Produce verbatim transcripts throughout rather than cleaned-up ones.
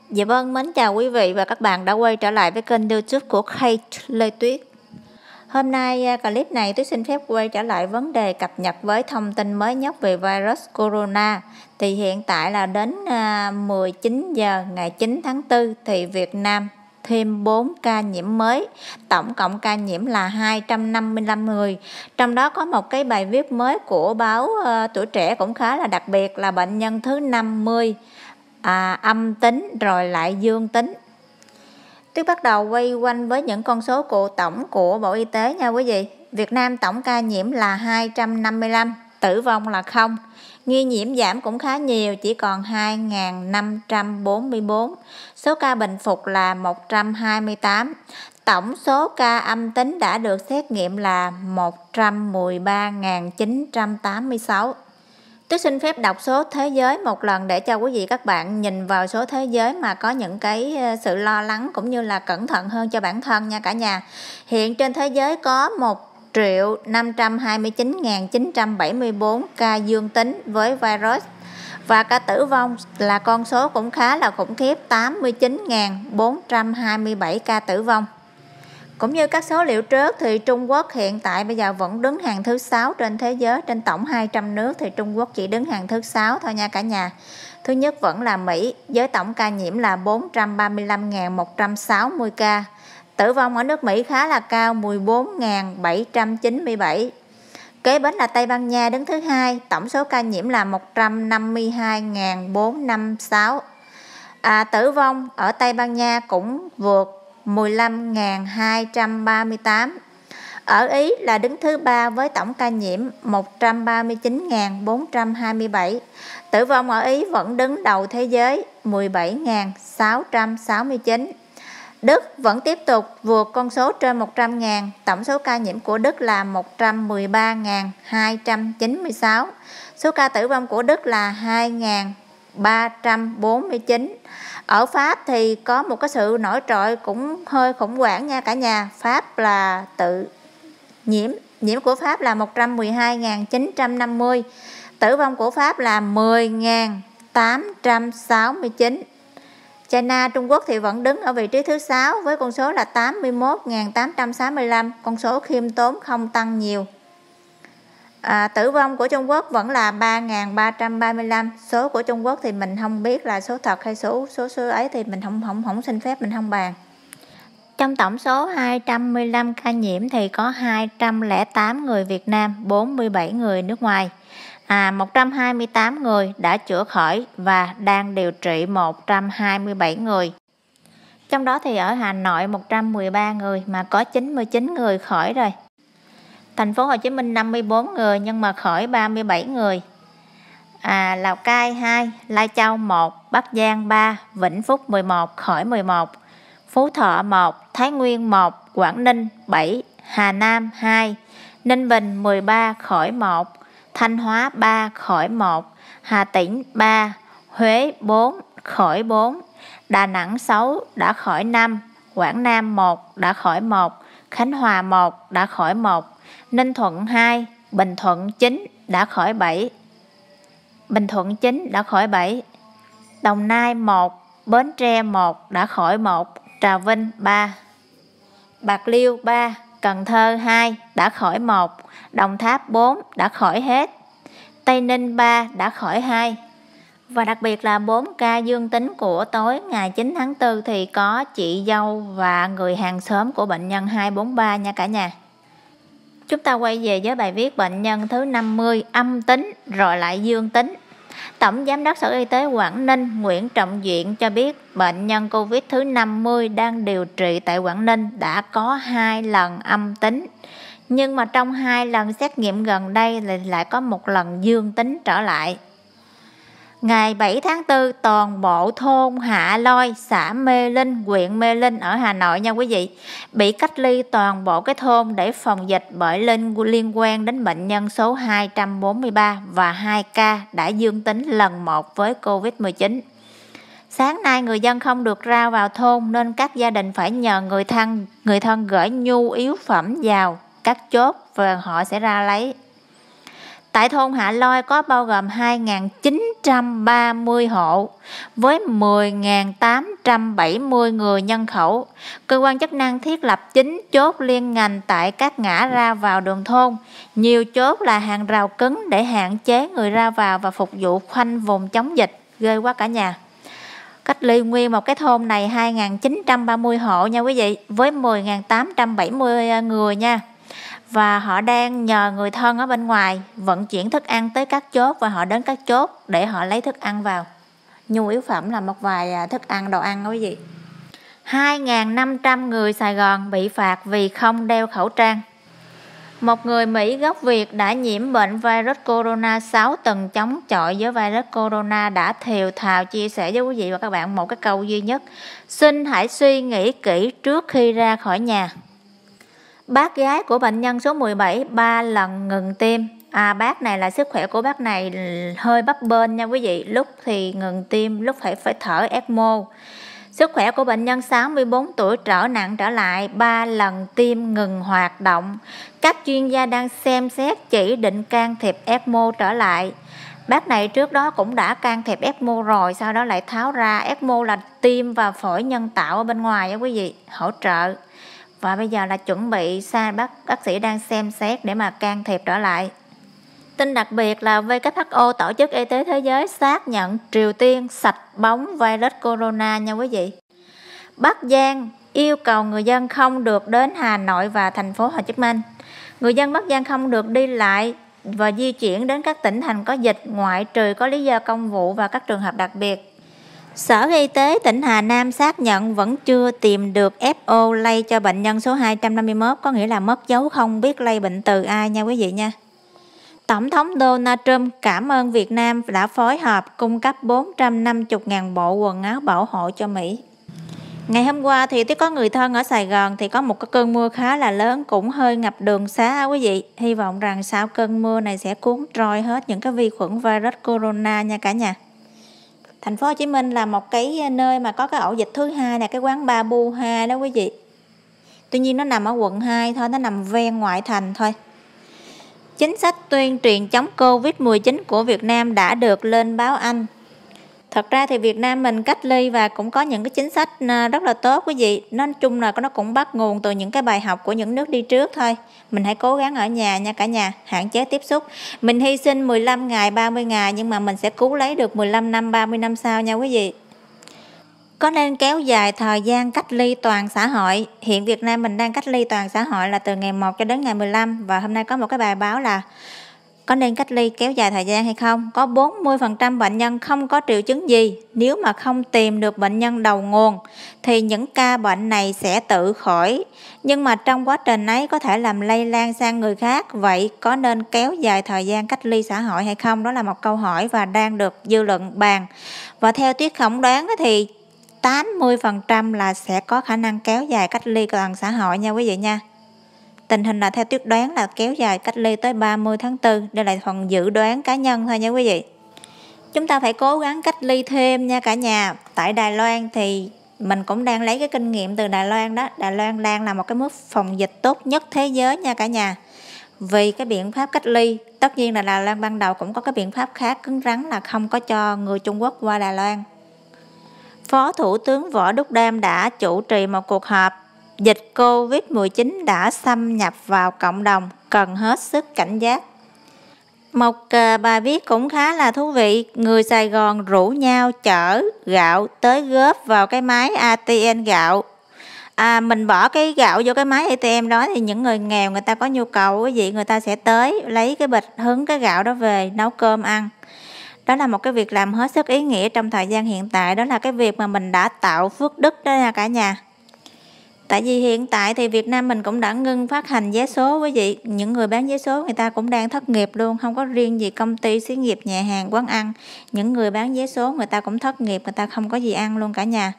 Dạ vâng, mến chào quý vị và các bạn đã quay trở lại với kênh YouTube của Kate Lê Tuyết. Hôm nay clip này Tuyết xin phép quay trở lại vấn đề cập nhật với thông tin mới nhất về virus corona. Thì hiện tại là đến mười chín giờ ngày chín tháng tư thì Việt Nam thêm bốn ca nhiễm mới, tổng cộng ca nhiễm là hai trăm năm mươi lăm người. Trong đó có một cái bài viết mới của báo uh, Tuổi Trẻ cũng khá là đặc biệt là bệnh nhân thứ năm mươi à, âm tính rồi lại dương tính. Tuyết bắt đầu quay quanh với những con số cụ tổng của Bộ Y tế nha quý vị. Việt Nam tổng ca nhiễm là hai trăm năm mươi lăm, tử vong là không. Nghi nhiễm giảm cũng khá nhiều, chỉ còn hai nghìn năm trăm bốn mươi tư. Số ca bình phục là một trăm hai mươi tám. Tổng số ca âm tính đã được xét nghiệm là một trăm mười ba nghìn chín trăm tám mươi sáu. Tôi xin phép đọc số thế giới một lần để cho quý vị các bạn nhìn vào số thế giới mà có những cái sự lo lắng cũng như là cẩn thận hơn cho bản thân nha cả nhà. Hiện trên thế giới có một triệu năm trăm hai mươi chín nghìn chín trăm bảy mươi tư ca dương tính với virus. Và ca tử vong là con số cũng khá là khủng khiếp, tám mươi chín nghìn bốn trăm hai mươi bảy ca tử vong. Cũng như các số liệu trước thì Trung Quốc hiện tại bây giờ vẫn đứng hàng thứ sáu trên thế giới. Trên tổng hai trăm nước thì Trung Quốc chỉ đứng hàng thứ sáu thôi nha cả nhà. Thứ nhất vẫn là Mỹ với tổng ca nhiễm là bốn trăm ba mươi lăm nghìn một trăm sáu mươi ca. Tử vong ở nước Mỹ khá là cao, mười bốn nghìn bảy trăm chín mươi bảy. Kế bên là Tây Ban Nha đứng thứ hai, tổng số ca nhiễm là một trăm năm mươi hai nghìn bốn trăm năm mươi sáu. À, tử vong ở Tây Ban Nha cũng vượt mười lăm nghìn hai trăm ba mươi tám. Ở Ý là đứng thứ ba với tổng ca nhiễm một trăm ba mươi chín nghìn bốn trăm hai mươi bảy. Tử vong ở Ý vẫn đứng đầu thế giới, mười bảy nghìn sáu trăm sáu mươi chín. Đức vẫn tiếp tục vượt con số trên một trăm nghìn. Tổng số ca nhiễm của Đức là một trăm mười ba nghìn hai trăm chín mươi sáu. Số ca tử vong của Đức là hai nghìn ba trăm bốn mươi chín. Ở Pháp thì có một cái sự nổi trội cũng hơi khủng hoảng nha cả nhà. Pháp là tự nhiễm nhiễm của Pháp là một trăm mười hai nghìn chín trăm năm mươi. Tử vong của Pháp là mười nghìn tám trăm sáu mươi chín. China, Trung Quốc thì vẫn đứng ở vị trí thứ sáu với con số là tám mươi mốt nghìn tám trăm sáu mươi lăm, con số khiêm tốn không tăng nhiều. À, tử vong của Trung Quốc vẫn là ba nghìn ba trăm ba mươi lăm. Số của Trung Quốc thì mình không biết là số thật hay số số số ấy thì mình không không không xin phép mình không bàn. Trong tổng số hai trăm mười lăm ca nhiễm thì có hai trăm lẻ tám người Việt Nam, bốn mươi bảy người nước ngoài. À, một trăm hai mươi tám người đã chữa khỏi và đang điều trị một trăm hai mươi bảy người. Trong đó thì ở Hà Nội một trăm mười ba người mà có chín mươi chín người khỏi rồi. Thành phố Hồ Chí Minh năm mươi tư người nhưng mà khỏi ba mươi bảy người. À, Lào Cai hai, Lai Châu một, Bắc Giang ba, Vĩnh Phúc mười một, khỏi mười một, Phú Thọ một, Thái Nguyên một, Quảng Ninh bảy, Hà Nam hai, Ninh Bình mười ba, khỏi một, Thanh Hóa ba, khỏi một, Hà Tĩnh ba, Huế bốn, khỏi bốn, Đà Nẵng sáu, đã khỏi năm, Quảng Nam một, đã khỏi một, Khánh Hòa một, đã khỏi một, Ninh Thuận hai, Bình Thuận chín, đã khỏi bảy. Bình Thuận chín đã khỏi bảy. Đồng Nai một, Bến Tre một, đã khỏi một, Trà Vinh ba, Bạc Liêu ba, Cần Thơ hai, đã khỏi một, Đồng Tháp bốn, đã khỏi hết, Tây Ninh ba, đã khỏi hai. Và đặc biệt là bốn ca dương tính của tối ngày chín tháng tư thì có chị dâu và người hàng xóm của bệnh nhân hai bốn ba nha cả nhà. Chúng ta quay về với bài viết bệnh nhân thứ năm mươi âm tính rồi lại dương tính. Tổng Giám đốc Sở Y tế Quảng Ninh Nguyễn Trọng Diện cho biết bệnh nhân Covid thứ năm mươi đang điều trị tại Quảng Ninh đã có hai lần âm tính. Nhưng mà trong hai lần xét nghiệm gần đây lại có một lần dương tính trở lại. Ngày bảy tháng tư, toàn bộ thôn Hạ Lôi, xã Mê Linh, huyện Mê Linh ở Hà Nội nha quý vị, bị cách ly toàn bộ cái thôn để phòng dịch bởi liên, liên quan đến bệnh nhân số hai trăm bốn mươi ba và hai ca đã dương tính lần một với Covid mười chín. Sáng nay người dân không được ra vào thôn nên các gia đình phải nhờ người thân, người thân gửi nhu yếu phẩm vào các chốt và họ sẽ ra lấy. Tại thôn Hạ Lôi có bao gồm hai nghìn chín trăm ba mươi hộ với mười nghìn tám trăm trăm bảy mươi người nhân khẩu. Cơ quan chức năng thiết lập chín chốt liên ngành tại các ngã ra vào đường thôn. Nhiều chốt là hàng rào cứng để hạn chế người ra vào và phục vụ khoanh vùng chống dịch. Ghê quá cả nhà. Cách ly nguyên một cái thôn này hai nghìn chín trăm ba mươi hộ nha quý vị, với mười nghìn tám trăm bảy mươi người nha. Và họ đang nhờ người thân ở bên ngoài vận chuyển thức ăn tới các chốt, và họ đến các chốt để họ lấy thức ăn vào. Nhu yếu phẩm là một vài thức ăn, đồ ăn đó quý vị. hai nghìn năm trăm người Sài Gòn bị phạt vì không đeo khẩu trang. Một người Mỹ gốc Việt đã nhiễm bệnh virus corona sáu tuần chống chọi với virus corona đã thều thào chia sẻ với quý vị và các bạn một cái câu duy nhất: xin hãy suy nghĩ kỹ trước khi ra khỏi nhà. Bác gái của bệnh nhân số mười bảy ba lần ngừng tim. À, bác này là sức khỏe của bác này hơi bấp bênh nha quý vị, lúc thì ngừng tim, lúc phải phải thở ECMO. Sức khỏe của bệnh nhân sáu mươi bốn tuổi trở nặng trở lại, ba lần tim ngừng hoạt động. Các chuyên gia đang xem xét chỉ định can thiệp ECMO trở lại. Bác này trước đó cũng đã can thiệp ECMO rồi, sau đó lại tháo ra. ECMO là tim và phổi nhân tạo ở bên ngoài đó quý vị, hỗ trợ. Và bây giờ là chuẩn bị xa bác, bác sĩ đang xem xét để mà can thiệp trở lại. Tin đặc biệt là vê kép hát o, Tổ chức Y tế Thế giới, xác nhận Triều Tiên sạch bóng virus corona nha quý vị. Bắc Giang yêu cầu người dân không được đến Hà Nội và thành phố Hồ Chí Minh. Người dân Bắc Giang không được đi lại và di chuyển đến các tỉnh thành có dịch, ngoại trừ có lý do công vụ và các trường hợp đặc biệt. Sở Y tế tỉnh Hà Nam xác nhận vẫn chưa tìm được ép o lây cho bệnh nhân số hai trăm năm mươi mốt, có nghĩa là mất dấu không biết lây bệnh từ ai nha quý vị nha. Tổng thống Donald Trump cảm ơn Việt Nam đã phối hợp cung cấp bốn trăm năm mươi nghìn bộ quần áo bảo hộ cho Mỹ. Ngày hôm qua thì tôi có người thân ở Sài Gòn thì có một cái cơn mưa khá là lớn, cũng hơi ngập đường xá quý vị. Hy vọng rằng sau cơn mưa này sẽ cuốn trôi hết những cái vi khuẩn virus corona nha cả nhà. Thành phố Hồ Chí Minh là một cái nơi mà có cái ổ dịch thứ hai là cái quán Ba Bu Ha đó quý vị. Tuy nhiên nó nằm ở quận hai thôi, nó nằm ven ngoại thành thôi. Chính sách tuyên truyền chống Covid mười chín của Việt Nam đã được lên báo Anh. Thật ra thì Việt Nam mình cách ly và cũng có những cái chính sách rất là tốt quý vị. Nói chung là nó cũng bắt nguồn từ những cái bài học của những nước đi trước thôi. Mình hãy cố gắng ở nhà nha cả nhà, hạn chế tiếp xúc. Mình hy sinh mười lăm ngày, ba mươi ngày nhưng mà mình sẽ cứu lấy được mười lăm năm, ba mươi năm sau nha quý vị. Có nên kéo dài thời gian cách ly toàn xã hội? Hiện Việt Nam mình đang cách ly toàn xã hội là từ ngày một cho đến ngày mười lăm. Và hôm nay có một cái bài báo là có nên cách ly kéo dài thời gian hay không? Có bốn mươi phần trăm bệnh nhân không có triệu chứng gì. Nếu mà không tìm được bệnh nhân đầu nguồn thì những ca bệnh này sẽ tự khỏi. Nhưng mà trong quá trình ấy có thể làm lây lan sang người khác. Vậy có nên kéo dài thời gian cách ly xã hội hay không? Đó là một câu hỏi và đang được dư luận bàn. Và theo Tuyết phỏng đoán thì tám mươi phần trăm là sẽ có khả năng kéo dài cách ly toàn xã hội nha quý vị nha. Tình hình là theo Tuyết đoán là kéo dài cách ly tới ba mươi tháng tư. Đây là phần dự đoán cá nhân thôi nha quý vị. Chúng ta phải cố gắng cách ly thêm nha cả nhà. Tại Đài Loan thì mình cũng đang lấy cái kinh nghiệm từ Đài Loan đó. Đài Loan đang là một cái mức phòng dịch tốt nhất thế giới nha cả nhà. Vì cái biện pháp cách ly, tất nhiên là Đài Loan ban đầu cũng có cái biện pháp khác cứng rắn là không có cho người Trung Quốc qua Đài Loan. Phó Thủ tướng Võ Đức Đam đã chủ trì một cuộc họp. Dịch Covid mười chín đã xâm nhập vào cộng đồng, cần hết sức cảnh giác. Một bài viết cũng khá là thú vị. Người Sài Gòn rủ nhau chở gạo tới góp vào cái máy a tê em gạo. À, mình bỏ cái gạo vô cái máy a tê em đó thì những người nghèo người ta có nhu cầu cái gì người ta sẽ tới lấy cái bịch hứng cái gạo đó về nấu cơm ăn. Đó là một cái việc làm hết sức ý nghĩa trong thời gian hiện tại. Đó là cái việc mà mình đã tạo phước đức đó nha cả nhà. Tại vì hiện tại thì Việt Nam mình cũng đã ngưng phát hành vé số quý vị. Những người bán vé số người ta cũng đang thất nghiệp luôn. Không có riêng gì công ty, xí nghiệp, nhà hàng, quán ăn. Những người bán vé số người ta cũng thất nghiệp, người ta không có gì ăn luôn cả nhà.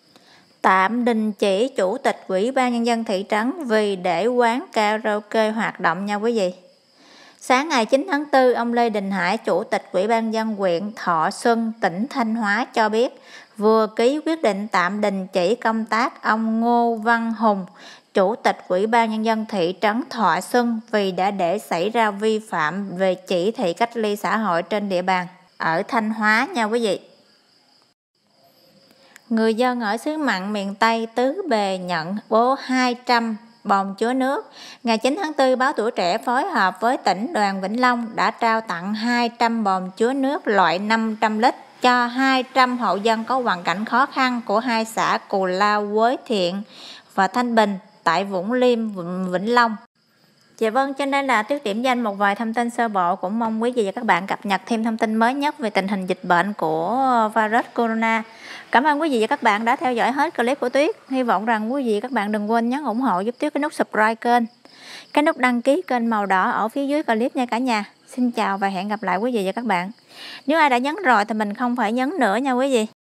Tạm đình chỉ Chủ tịch Ủy ban Nhân dân thị trấn vì để quán karaoke hoạt động nha quý vị. Sáng ngày chín tháng tư, ông Lê Đình Hải, Chủ tịch Ủy ban Nhân dân huyện Thọ Xuân, tỉnh Thanh Hóa cho biết vừa ký quyết định tạm đình chỉ công tác ông Ngô Văn Hùng, Chủ tịch Ủy ban Nhân dân thị trấn Thọ Xuân vì đã để xảy ra vi phạm về chỉ thị cách ly xã hội trên địa bàn ở Thanh Hóa nha quý vị. Người dân ở xứ mặn miền Tây Tứ Bề nhận bố hai trăm bồn chứa nước. Ngày chín tháng tư, báo Tuổi Trẻ phối hợp với tỉnh đoàn Vĩnh Long đã trao tặng hai trăm bồn chứa nước loại năm trăm lít cho hai trăm hộ dân có hoàn cảnh khó khăn của hai xã Cù Lao, Quế Thiện và Thanh Bình tại Vũng Liêm, Vĩnh Long. Dạ vâng, trên đây là Tuyết điểm danh một vài thông tin sơ bộ, cũng mong quý vị và các bạn cập nhật thêm thông tin mới nhất về tình hình dịch bệnh của virus corona. Cảm ơn quý vị và các bạn đã theo dõi hết clip của Tuyết. Hy vọng rằng quý vị và các bạn đừng quên nhấn ủng hộ giúp Tuyết cái nút subscribe kênh, cái nút đăng ký kênh màu đỏ ở phía dưới clip nha cả nhà. Xin chào và hẹn gặp lại quý vị và các bạn. Nếu ai đã nhấn rồi thì mình không phải nhấn nữa nha quý vị.